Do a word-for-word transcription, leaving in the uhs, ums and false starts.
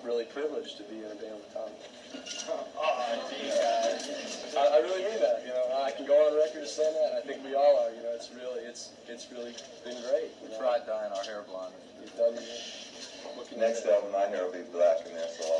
really privileged to be in a band with Tommy. Oh, geez, guys. I, I really mean that. You know, I can go on record as saying that. And I think we all are. You know, it's really, it's, it's really been great. You know? Tried dyeing our hair blonde. You've done. Looking Next album, my hair will be black, and that's all.